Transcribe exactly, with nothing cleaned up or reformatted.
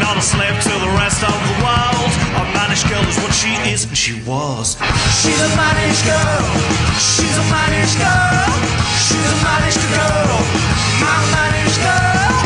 not a slave to the rest of the world. A mannish girl is what she is and she was. She's a mannish girl. She's a mannish girl. She's a mannish girl. My mannish girl.